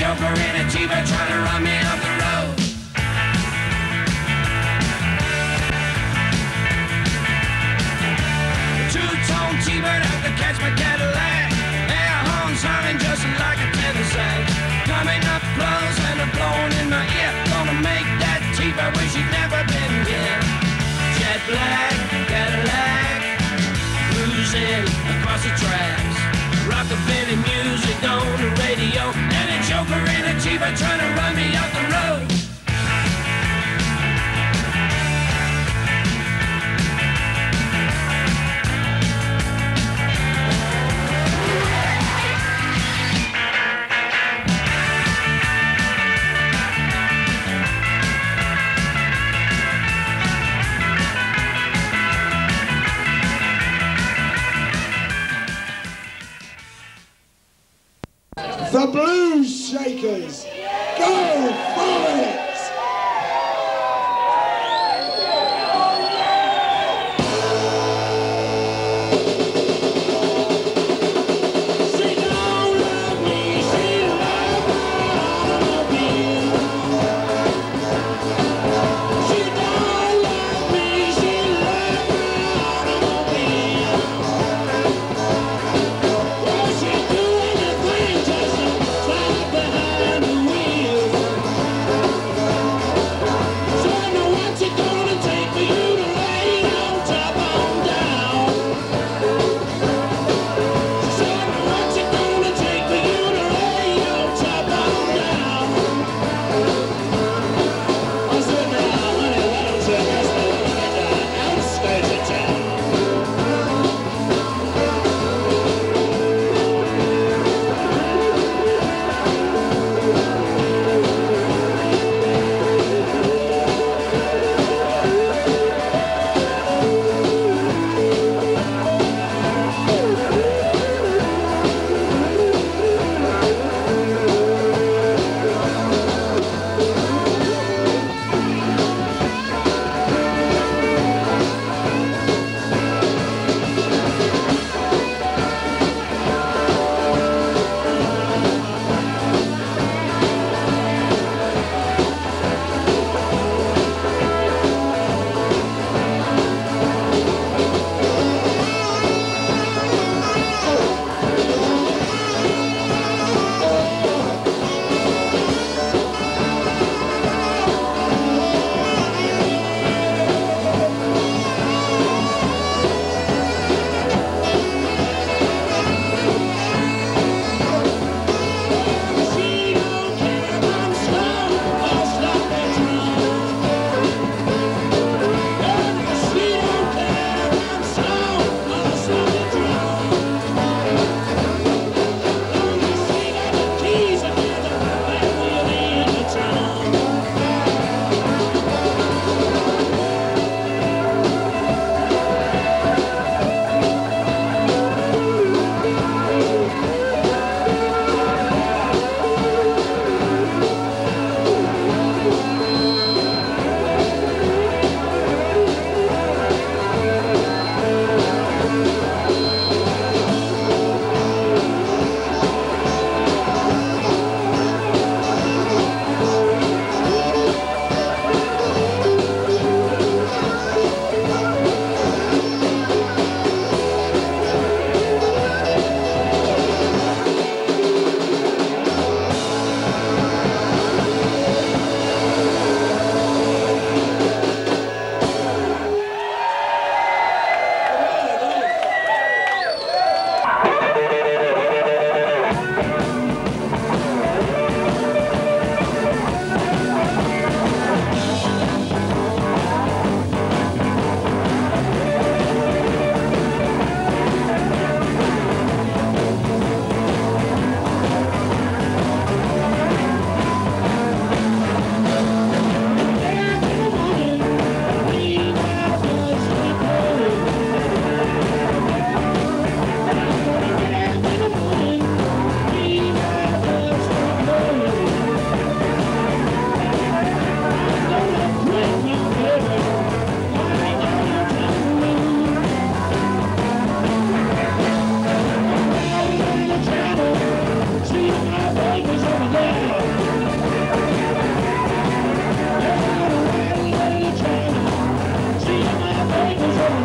chauffeur in a Jeeper trying to run me off the road. Two-tone Jeeper out to catch my Cadillac. Air horns sounding just like a tenor sax. Coming up close and a blowing in my ear. Gonna make that Jeeper wish he'd never been here. Jet black Cadillac, cruising across the tracks. Rockabilly music on the radio, and a chauffeur in a Jeeper trying to run me off the road. The Blues Shakers, go for it!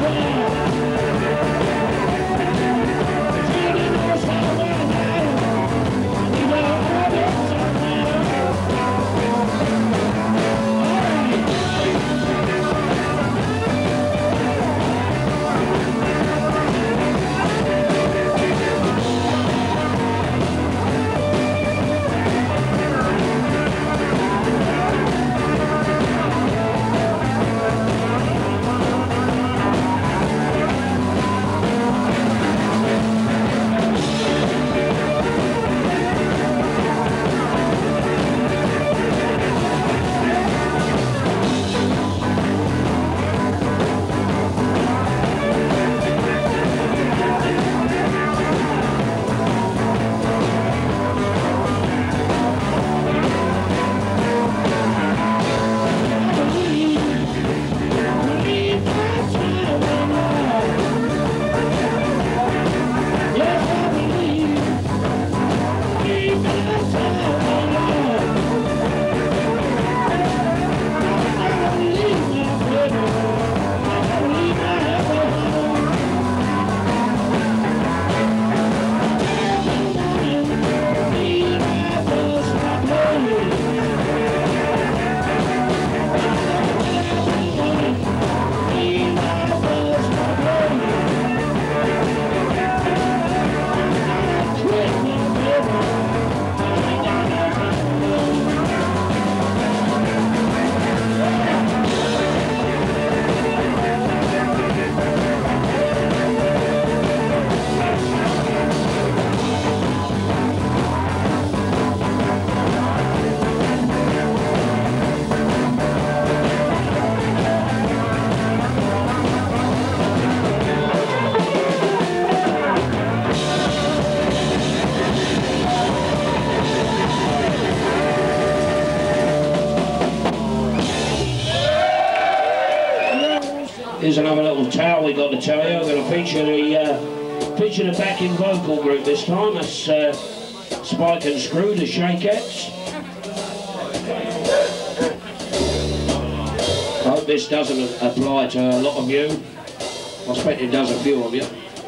Here's another little tale we got to tell you. I'm going to feature the backing vocal group this time. That's Spike and Screw, the Shakettes. I hope this doesn't apply to a lot of you. I expect it does a few of you.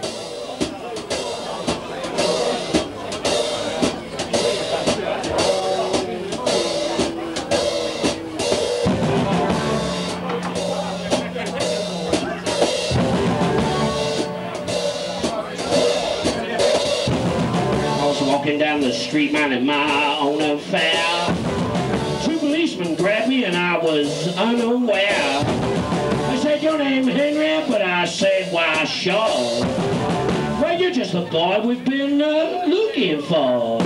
Down the street, minding my own affair. Two policemen grabbed me and I was unaware. I said, "Your name Henry?" But I said, "Why, sure. Well, you're just the guy we've been looking for."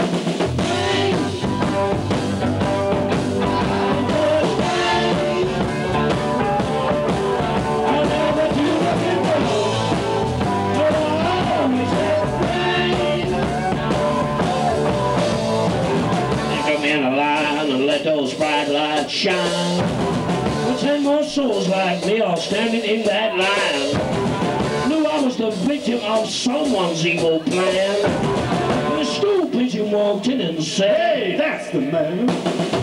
Let those bright lights shine. Well, 10 more souls like me are standing in that line. Knew I was the victim of someone's evil plan. And the stool pigeon walked in and said, "That's the man."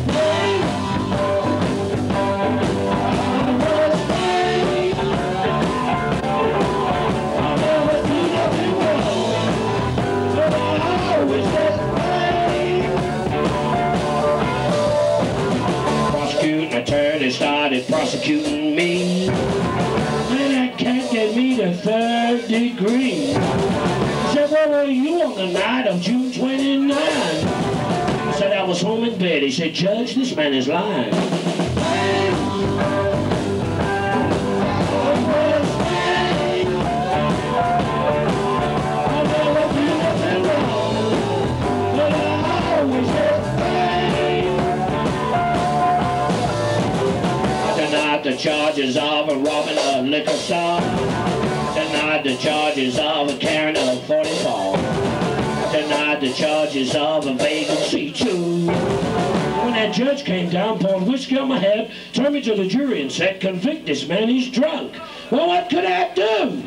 Attorney started prosecuting me, and that can't get me to 3rd degree. He said, "Where were you on the night of June 29? I said, "I was home in bed." He said, "Judge, this man is lying." The charges of robbing a liquor store. Denied the charges of carrying a 44. Denied the charges of a vacancy too. When that judge came down, poured whiskey on my head, turned me to the jury and said, "Convict this man, he's drunk." Well, what could I do?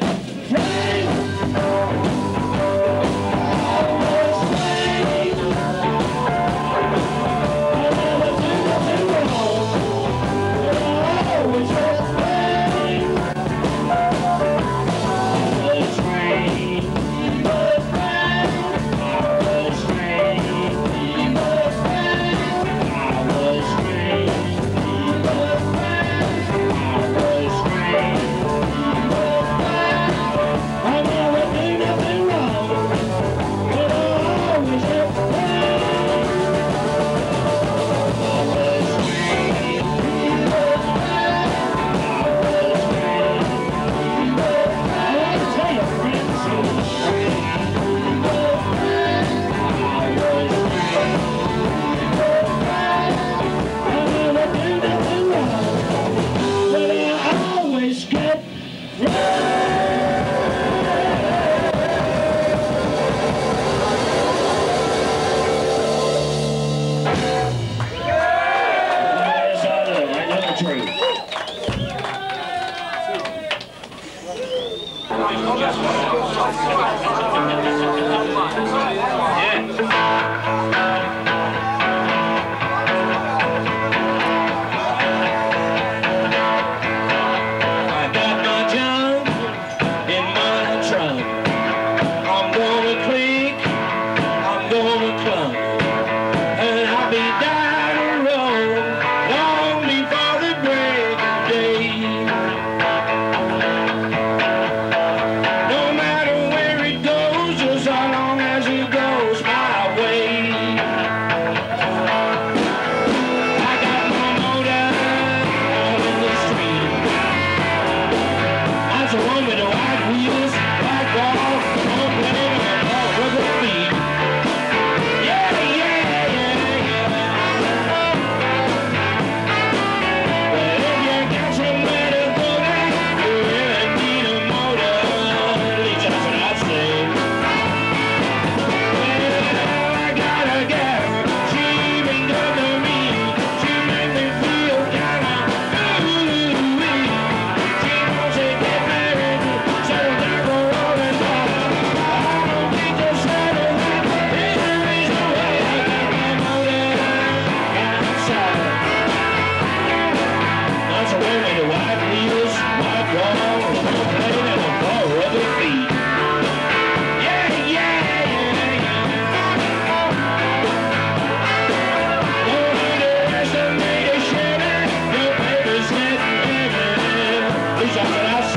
That's what I